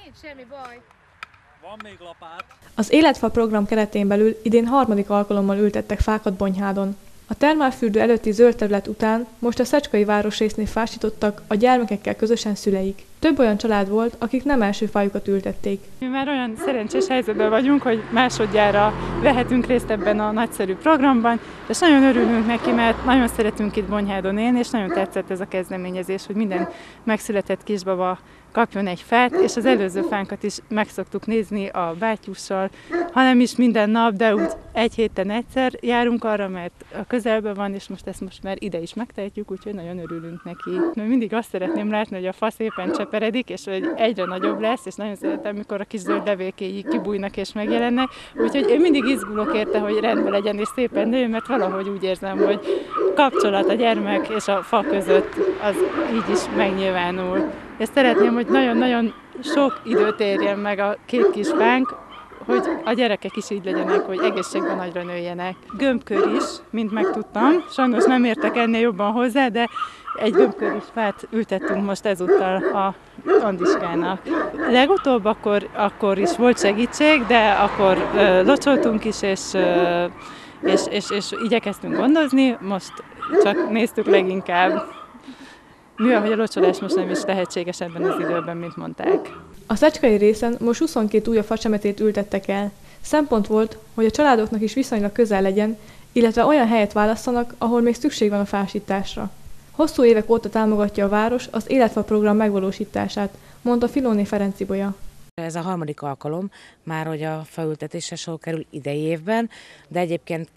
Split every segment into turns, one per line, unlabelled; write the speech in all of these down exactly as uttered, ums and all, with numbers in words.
Nincs semmi baj.
Van még lapát.
Az Életfa program keretén belül idén harmadik alkalommal ültettek fákat Bonyhádon. A termálfürdő előtti zöld terület után most a Szecskai városrésznél fásítottak a gyermekekkel közösen szüleik. Több olyan család volt, akik nem első fájukat ültették.
Mi már olyan szerencsés helyzetben vagyunk, hogy másodjára vehetünk részt ebben a nagyszerű programban, és nagyon örülünk neki, mert nagyon szeretünk itt Bonyhádon élni, és nagyon tetszett ez a kezdeményezés, hogy minden megszületett kisbaba kapjon egy fát, és az előző fánkat is meg szoktuk nézni a bátyussal, hanem is minden nap, de úgy egy héten egyszer járunk arra, mert a közelben van, és most ezt most már ide is megtehetjük, úgyhogy nagyon örülünk neki. Mert mindig azt szeretném látni, hogy a fa szépen cseperedik, és hogy egyre nagyobb lesz, és nagyon szeretem, mikor a kis zöld levékéi kibújnak és megjelennek, úgyhogy én mindig izgulok érte, hogy rendben legyen és szépen nő, mert valahogy úgy érzem, hogy kapcsolat a gyermek és a fa között az így is megnyilvánul. És szeretném, hogy nagyon-nagyon sok időt érjen meg a két kis fánk, hogy a gyerekek is így legyenek, hogy egészségben nagyra nőjenek. Gömbkör is, mint megtudtam, sajnos nem értek ennél jobban hozzá, de egy gömbkör is fát ültettünk most ezúttal a Andiskának. Legutóbb akkor, akkor is volt segítség, de akkor ö, locsoltunk is, és, ö, és, és, és igyekeztünk gondozni, most csak néztük leginkább. Mivel, hogy a locsolás most nem is lehetséges ebben az időben, mint mondták.
A szecskai részen most huszonkét újabb facsemetét ültettek el. Szempont volt, hogy a családoknak is viszonylag közel legyen, illetve olyan helyet választanak, ahol még szükség van a fásításra. Hosszú évek óta támogatja a város az Életfa program megvalósítását, mondta Filóné Ferencibolya.
Ez a harmadik alkalom már, hogy a faültetésre sor kerül idei évben, de egyébként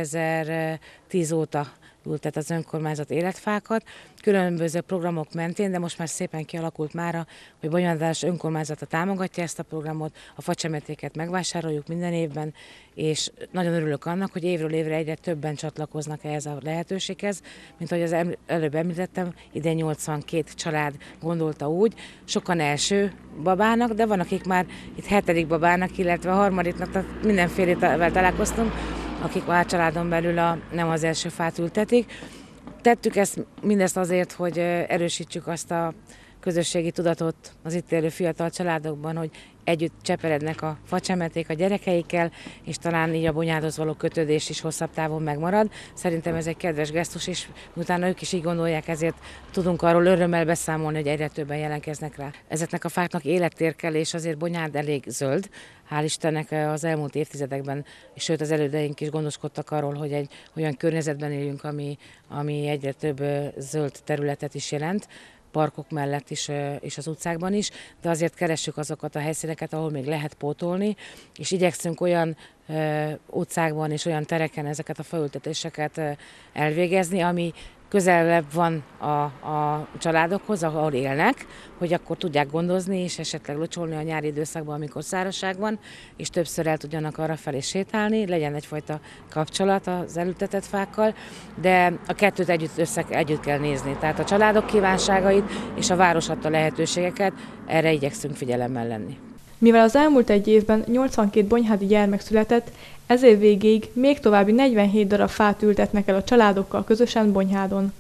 kétezer-tíz óta ültet az önkormányzat életfákat, különböző programok mentén, de most már szépen kialakult mára, hogy Bonyhádás önkormányzata támogatja ezt a programot, a facsemetéket megvásároljuk minden évben, és nagyon örülök annak, hogy évről évre egyre többen csatlakoznak ehhez a lehetőséghez, mint ahogy az előbb említettem, idén nyolcvankét család gondolta úgy, sokan első babának, de van, akik már itt hetedik babának, illetve a harmadiknak, tehát mindenfélevel találkoztunk, akik a családon belül a, nem az első fát ültetik. Tettük ezt mindezt azért, hogy erősítsük azt a közösségi tudatot az itt élő fiatal családokban, hogy együtt cseperednek a facsemeték a gyerekeikkel, és talán így a Bonyhádhoz való kötődés is hosszabb távon megmarad. Szerintem ez egy kedves gesztus, és utána ők is így gondolják, ezért tudunk arról örömmel beszámolni, hogy egyre többen jelentkeznek rá. Ezeknek a fáknak élettér kell, és azért Bonyhád elég zöld. Hál' Istennek az elmúlt évtizedekben, és sőt az elődeink is gondoskodtak arról, hogy egy olyan környezetben éljünk, ami, ami egyre több zöld területet is jelent, parkok mellett is, és az utcákban is, de azért keressük azokat a helyszíneket, ahol még lehet pótolni, és igyekszünk olyan ö, utcákban és olyan tereken ezeket a faültetéseket ö, elvégezni, ami közelebb van a, a családokhoz, ahol élnek, hogy akkor tudják gondozni és esetleg locsolni a nyári időszakban, amikor szárazság van, és többször el tudjanak arra felé sétálni, legyen egyfajta kapcsolat az elültetett fákkal, de a kettőt együtt, össze, együtt kell nézni. Tehát a családok kívánságait és a város adta lehetőségeket, erre igyekszünk figyelemmel lenni.
Mivel az elmúlt egy évben nyolcvankét bonyhádi gyermek született, ez év végéig még további negyvenhét darab fát ültetnek el a családokkal közösen Bonyhádon.